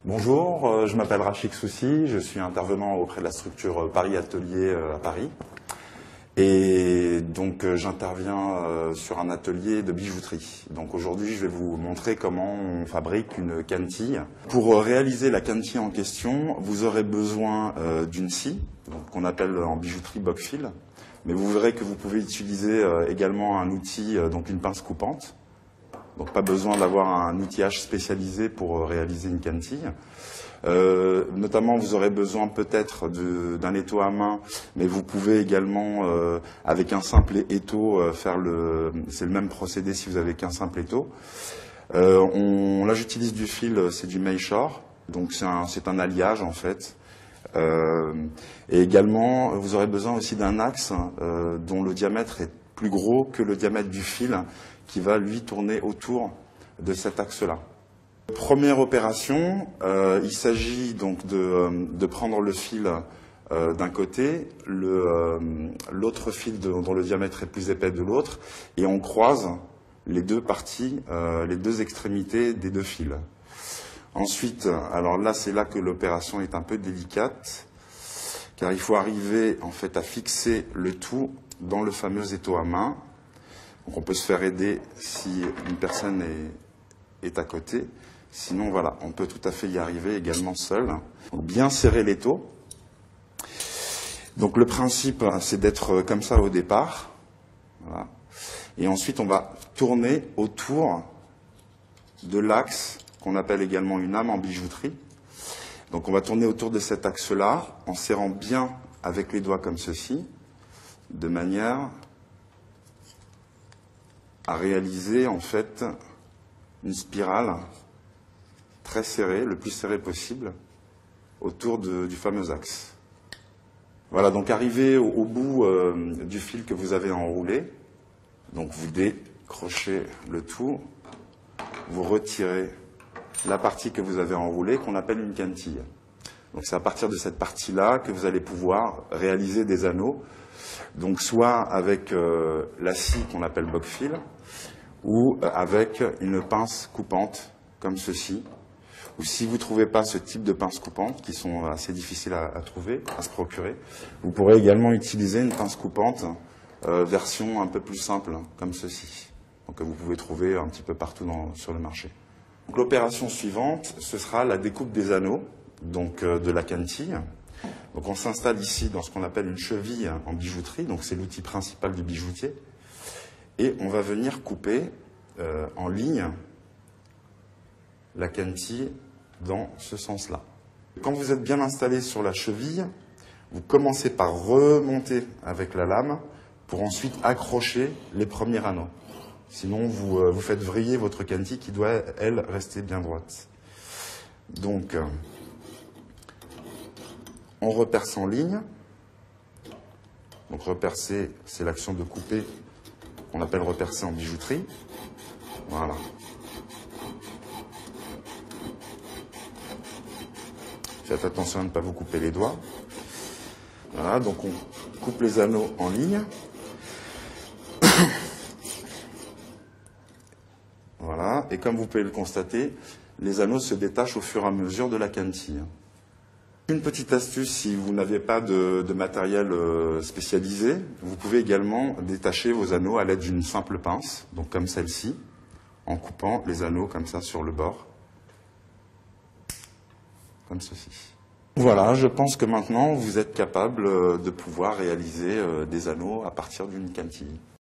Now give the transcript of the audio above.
Bonjour, je m'appelle Rachik Soussi, je suis intervenant auprès de la structure Paris Atelier à Paris. Et donc j'interviens sur un atelier de bijouterie. Donc aujourd'hui je vais vous montrer comment on fabrique une cantille. Pour réaliser la cantille en question, vous aurez besoin d'une scie, qu'on appelle en bijouterie boc-fil. Mais vous verrez que vous pouvez utiliser également un outil, donc une pince coupante. Donc pas besoin d'avoir un outillage spécialisé pour réaliser une cantille. Notamment, vous aurez besoin peut-être d'un étau à main, mais vous pouvez également, avec un simple étau, c'est le même procédé si vous avez qu'un simple étau. Là, j'utilise du fil, c'est du Mayshore, donc c'est un alliage en fait. Et également, vous aurez besoin aussi d'un axe dont le diamètre est plus gros que le diamètre du fil, qui va lui tourner autour de cet axe-là. Première opération, il s'agit donc de prendre le fil d'un côté, l'autre fil dont le diamètre est plus épais de l'autre, et on croise les deux parties, les deux extrémités des deux fils. Ensuite, alors là, c'est là que l'opération est un peu délicate, car il faut arriver en fait à fixer le tout dans le fameux étau à main. Donc on peut se faire aider si une personne est à côté. Sinon, voilà, on peut tout à fait y arriver également seul. Donc, bien serrer l'étau. Donc le principe, c'est d'être comme ça au départ. Voilà. Et ensuite, on va tourner autour de l'axe qu'on appelle également une âme en bijouterie. Donc on va tourner autour de cet axe-là en serrant bien avec les doigts comme ceci, de manière à réaliser en fait une spirale très serrée, le plus serrée possible, autour du fameux axe. Voilà, donc arrivé au bout du fil que vous avez enroulé, donc vous décrochez le tout, vous retirez la partie que vous avez enroulée, qu'on appelle une cantille. Donc c'est à partir de cette partie-là que vous allez pouvoir réaliser des anneaux, donc soit avec la scie qu'on appelle boc-fil, ou avec une pince coupante, comme ceci. Ou si vous ne trouvez pas ce type de pince coupante, qui sont assez difficiles à trouver, à se procurer, vous pourrez également utiliser une pince coupante, version un peu plus simple, comme ceci. Donc vous pouvez trouver un petit peu partout sur le marché. L'opération suivante, ce sera la découpe des anneaux, donc de la cantille. Donc on s'installe ici dans ce qu'on appelle une cheville en bijouterie, donc c'est l'outil principal du bijoutier. Et on va venir couper en ligne la cantille dans ce sens-là. Quand vous êtes bien installé sur la cheville, vous commencez par remonter avec la lame pour ensuite accrocher les premiers anneaux. Sinon, vous faites vriller votre cantille qui doit, elle, rester bien droite. Donc, on reperce en ligne. Donc, repercer, c'est l'action de couper qu'on appelle repercer en bijouterie. Voilà. Faites attention à ne pas vous couper les doigts. Voilà, donc on coupe les anneaux en ligne. Voilà, et comme vous pouvez le constater, les anneaux se détachent au fur et à mesure de la cantille. Une petite astuce, si vous n'avez pas de matériel spécialisé, vous pouvez également détacher vos anneaux à l'aide d'une simple pince, donc comme celle-ci, en coupant les anneaux comme ça sur le bord, comme ceci. Voilà, je pense que maintenant vous êtes capable de pouvoir réaliser des anneaux à partir d'une cantille.